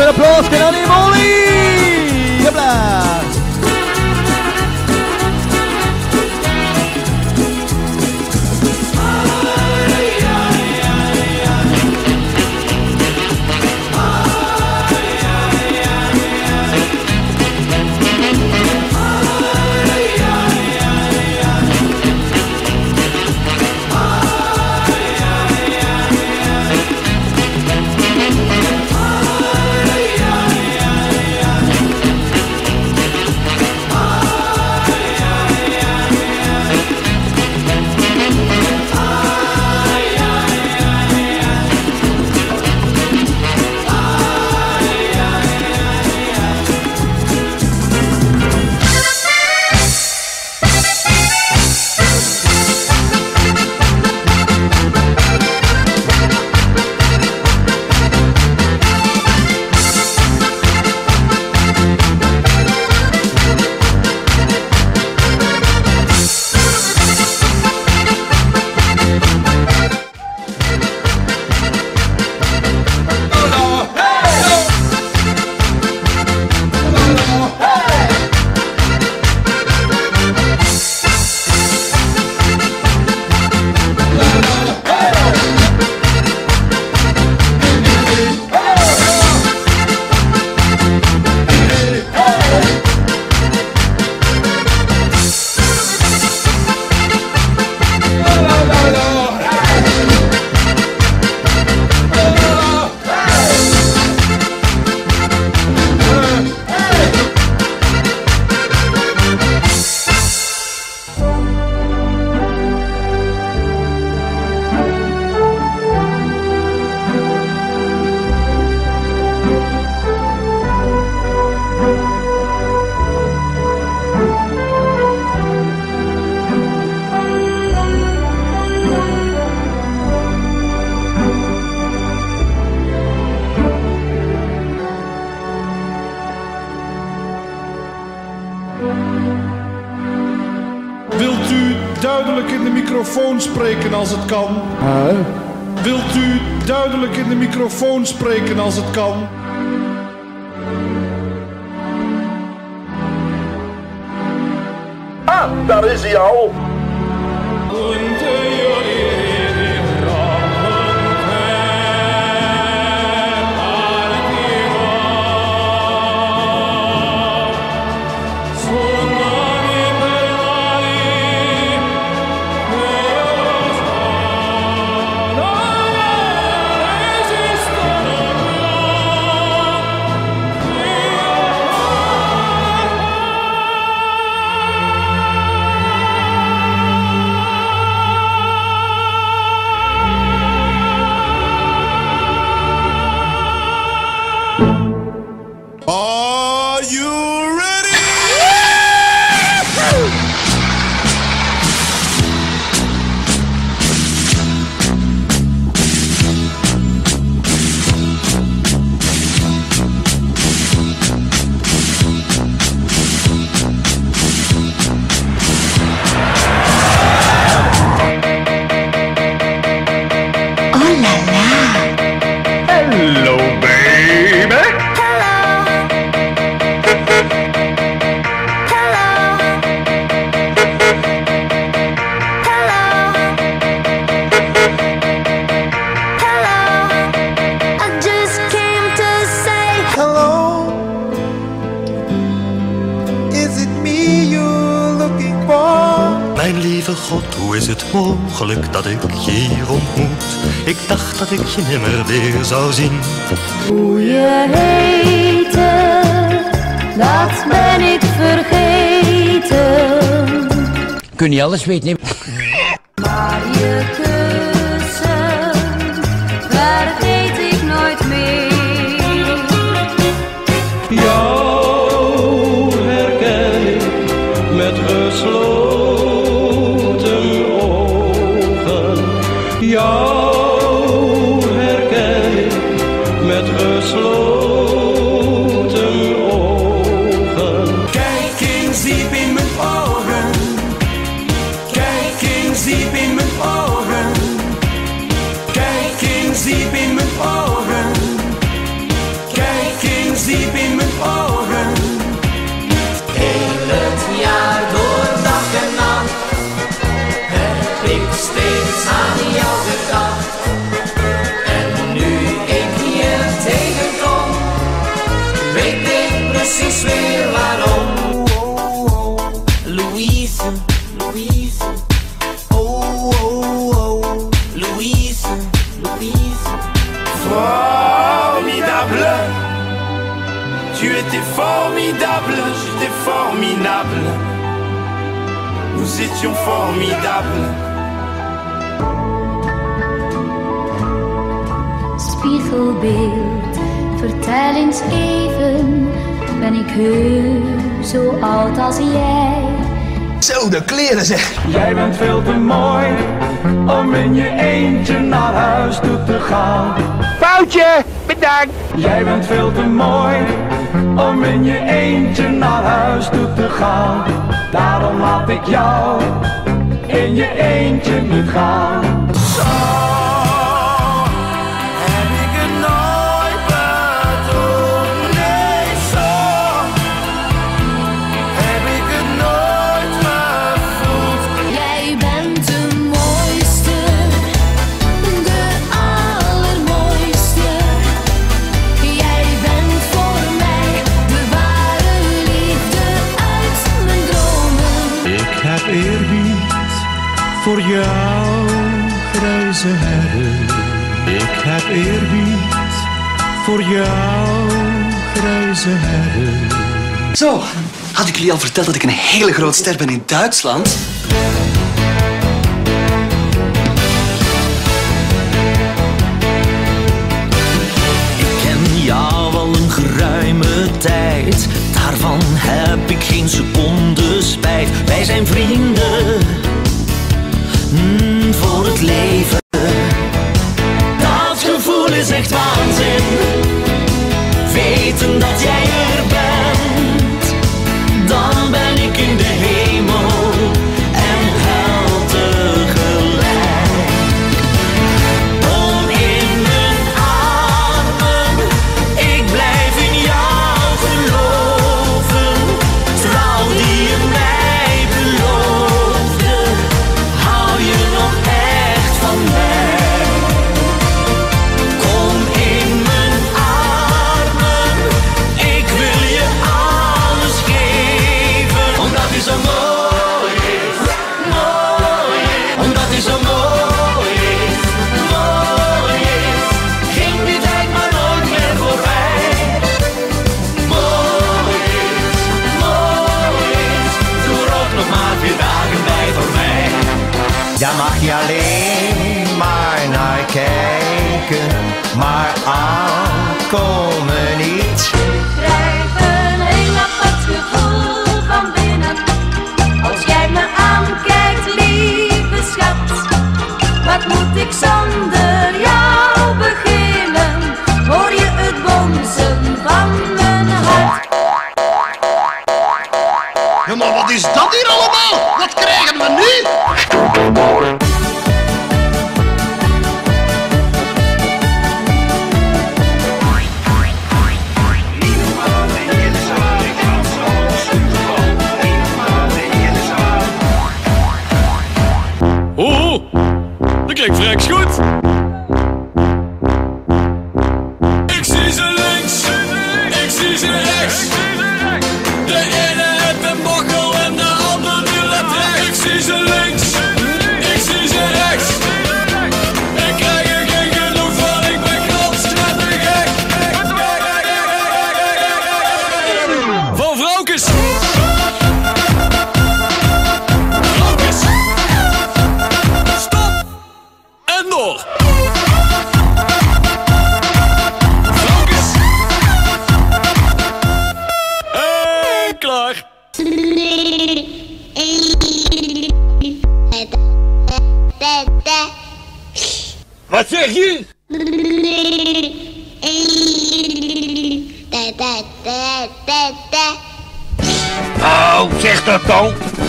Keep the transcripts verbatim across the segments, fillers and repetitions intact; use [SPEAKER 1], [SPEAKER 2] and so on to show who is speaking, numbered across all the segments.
[SPEAKER 1] een applaus voor Annie Molly. Jopla.
[SPEAKER 2] Wilt u duidelijk in de microfoon spreken als het kan?
[SPEAKER 1] Uh.
[SPEAKER 2] Wilt u duidelijk in de microfoon spreken als het kan?
[SPEAKER 3] Ah, daar is hij al.
[SPEAKER 2] Are you ready?
[SPEAKER 4] Oh la la.
[SPEAKER 3] Hello, baby.
[SPEAKER 5] Mijn lieve God, hoe is het mogelijk dat ik je hier ontmoet? Ik dacht dat ik je nimmer weer zou zien.
[SPEAKER 4] Hoe je heette, dat ben ik vergeten.
[SPEAKER 1] Kun je alles weten?
[SPEAKER 4] Maar je kussen vergeet ik nooit meer.
[SPEAKER 5] Jou herken ik met gesloten ogen. Jou herken ik met gesloten ogen.
[SPEAKER 6] Kijk eens diep in mijn ogen. Kijk eens diep in mijn ogen. formidable. Nous étions formidables.
[SPEAKER 4] Spiegelbeeld, vertel eens even, ben ik heus zo oud als jij?
[SPEAKER 1] Zo, de kleren zeg.
[SPEAKER 7] Jij bent veel te mooi om in je eentje naar huis toe te gaan.
[SPEAKER 3] Foutje, bedankt.
[SPEAKER 7] Jij bent veel te mooi om in je eentje naar huis toe te gaan. Daarom laat ik jou in je eentje niet gaan.
[SPEAKER 6] Zo heb ik het nooit bedoeld. Nee, zo heb ik het nooit gevoeld.
[SPEAKER 4] Jij bent de mooiste, de allermooiste. Jij bent voor mij de ware liefde uit mijn dromen.
[SPEAKER 8] Ik heb eerbied voor jou, grijze herder. Ik heb eerbied voor jou, grijze herder.
[SPEAKER 1] Zo, had ik jullie al verteld dat ik een hele groot ster ben in Duitsland?
[SPEAKER 9] Ik ken jou al een geruime tijd. Daarvan heb ik geen seconde spijt. Wij zijn vrienden, mm, voor het leven. Dat gevoel is echt waanzin. Weten dat jij er bent, dan ben ik in de hemel en hel tegelijk. Kom in mijn armen, ik blijf in jou geloven. Trouw die je mij beloofde, hou je nog echt van mij. Kom in mijn armen, ik wil je alles geven. Omdat hij zo mooi is, mooi is. Omdat hij zo mooi is, mooi is. Ging die tijd maar nooit meer voorbij. Mooi is, mooi is. Doe er ook nog maar vier dagen bij voor mij.
[SPEAKER 10] Daar mag je alleen maar naar kijken, maar aankomen niet.
[SPEAKER 4] Krijg een heel apart gevoel van binnen, als jij me aankijkt, lieve schat. Wat moet ik zonder jou beginnen? Hoor je het bonzen van mijn hart?
[SPEAKER 3] Ja, maar wat is dat hier allemaal? Wat krijgen we nu?
[SPEAKER 11] Oh, dat klinkt vreks goed. Ik zie ze links, ik zie ze rechts. De ene heeft een bokkel en de ander die let rechts. Ik zie ze links, ik zie ze rechts. Ik krijg er geen genoeg van, ik ben gek. Van vrouwkes. Vrouwkes. Stop. En door. Vrouwkes. En klaar.
[SPEAKER 3] Wat zeg je? Oh, zeg dat dan.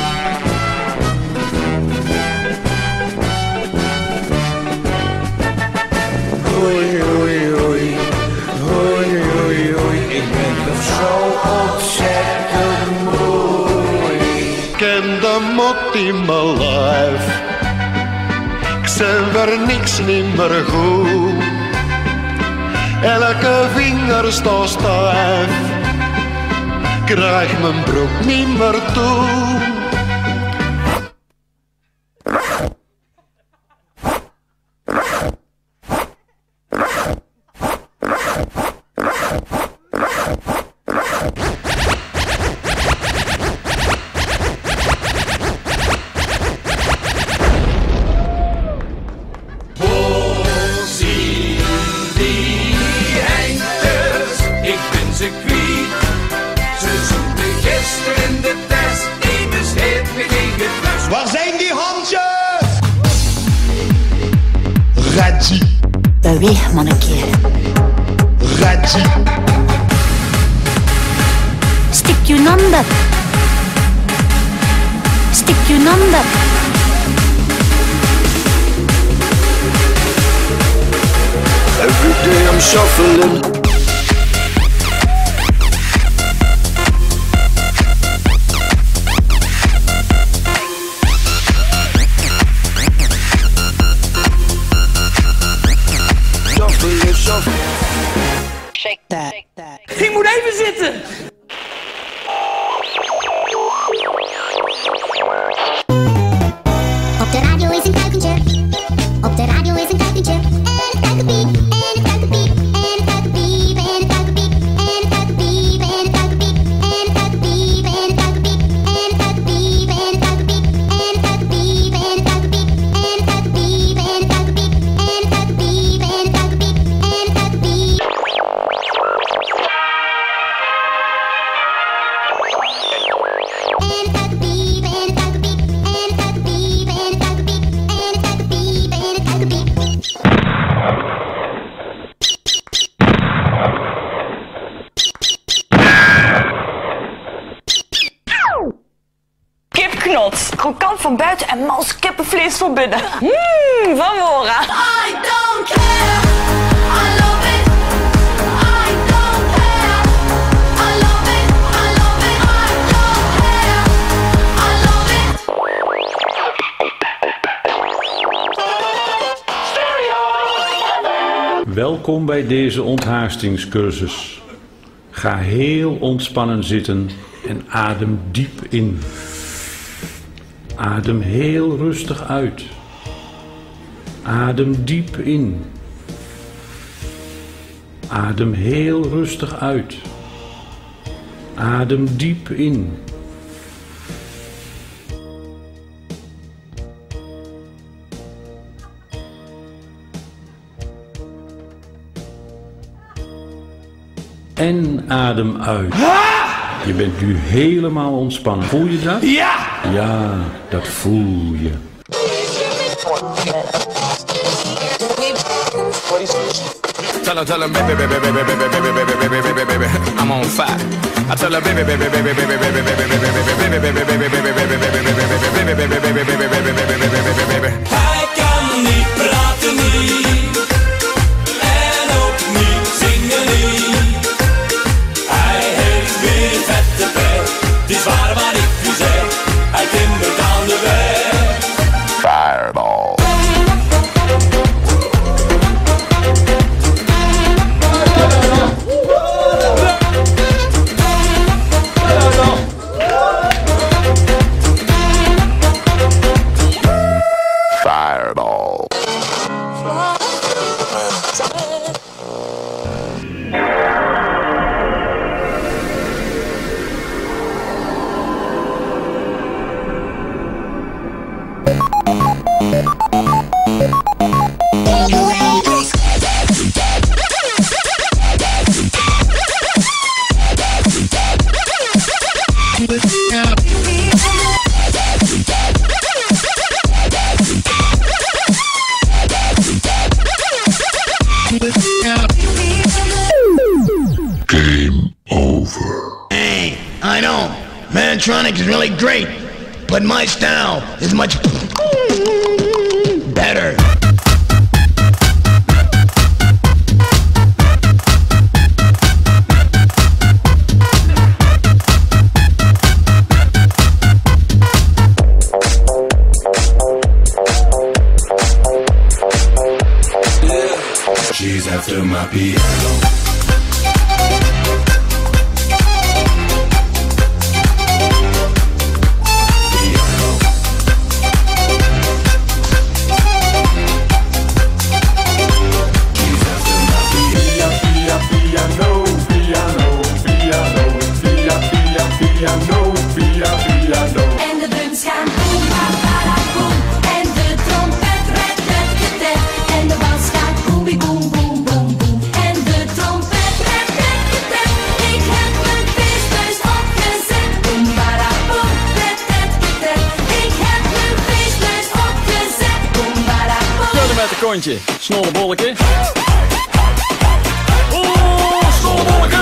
[SPEAKER 6] Hoi, hoi, hoi. Hoi, hoi, hoi. Ik ben toch zo ontzettend mooi.
[SPEAKER 5] Ik ken de mot in mijn lijf. Ik zeg er niks niet meer goed. Elke vinger staat stijf. Krijg mijn broek niet meer toe.
[SPEAKER 3] Reggie.
[SPEAKER 4] Beweeg, mannetje.
[SPEAKER 3] Reggie.
[SPEAKER 4] Stik je handen. Stik je handen.
[SPEAKER 3] Every day I'm shuffling. Shuffle, shuffle.
[SPEAKER 4] Shake that.
[SPEAKER 12] Ik moet even zitten.
[SPEAKER 13] Op de radio is een kuikentje. Op de radio is een kuikentje. En het kuikenpiep. En het kuikenpiep. En het kuikenpiep. En het kuikenpiep. En het kuikenpiep. En het kuikenpiep. En het kuikenpiep. En het kuikenpiep. En het kuikenpiep. En het kuikenpiep. En het kuikenpiep. En het kuikenpiep. En het kuikenpiep. En het kuikenpiep. En het kuikenpiep. En het kuikenpiep. En het kuikenpiep.
[SPEAKER 12] Kipknot, krokant van buiten en mals kippenvlees van binnen. Mmm, van Mora.
[SPEAKER 4] I don't care. I love it. I don't care. I love it. I love it. I don't care. I love it.
[SPEAKER 2] Welkom bij deze onthaastingscursus. Ga heel ontspannen zitten en adem diep in. Adem heel rustig uit. Adem diep in. Adem heel rustig uit. Adem diep in. En adem uit. Je bent nu helemaal ontspannen. Voel je dat?
[SPEAKER 12] Ja!
[SPEAKER 2] Ja, dat voel je.
[SPEAKER 14] Tell her, tell her, baby, baby, baby, baby, baby, baby, baby, baby, baby, I'm on fire. I tell her, baby, baby, baby, baby, baby, baby, baby, baby, baby, baby, baby, baby, baby.
[SPEAKER 9] Hij kan niet praten niet en ook niet zingen niet. Hij heeft weer vette pret, het is waar wat ik u zeg. Hij timmert aan de weg.
[SPEAKER 3] Fireball. Fireball. Game over. Hey, I know, Manatronic is really great, but my style is much better.
[SPEAKER 9] She's after my piano.
[SPEAKER 4] En de drums gaan boem, ba, ba, da, boem. En de trompet red, red, red, red. En de bas gaat boemie, boem, boem, boem, boem. En de trompet red, red, red, red. Ik heb mijn feestneus opgezet. Boem, ba, da, boem, red, red, red, red. Ik heb mijn feestneus opgezet. Boem, ba, da, boem.
[SPEAKER 15] kontje, snollebolleke. Oh, snollebolleke.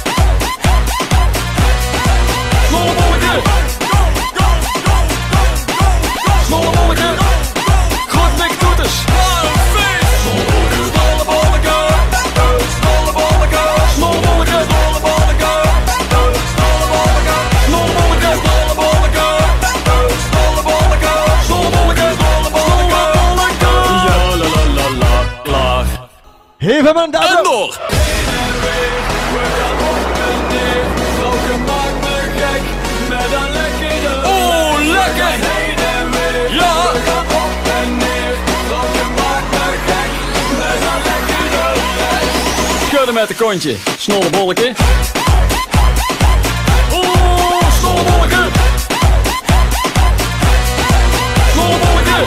[SPEAKER 15] Snollebolleke. Snollebolleke. Goed dik toeters. Snollebolleke. Snollebolleke. Snollebolleke. Snollebolleke. Snollebolleke. Snollebolleke. Snollebolleke. Snollebolleke. Snollebolleke. Snollebolleke. Snollebolleke. Ja, la la la la. Klaar.
[SPEAKER 16] Even mijn duim.
[SPEAKER 15] En door. Oh, lekker! Ja! Schudden met de kontje, snollebolleke. Oh, snollebolleke. Snollebolleke.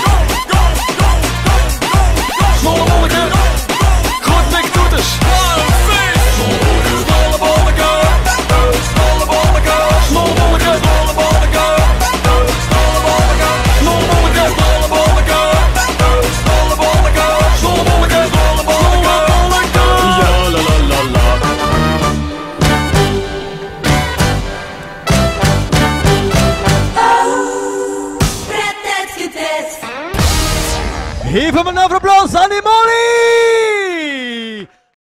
[SPEAKER 15] Snollebolleke. Goed dik toeters. Snollebolleke. Snollebolleke. Snollebolleke. Snollebolleke. Snollebolleke. Snollebolleke. Snollebolleke. Snollebolleke. Snollebolleke. Snollebolleke. Snollebolleke. Ja, la la la la.
[SPEAKER 16] Even mijn applaus aan die Molly.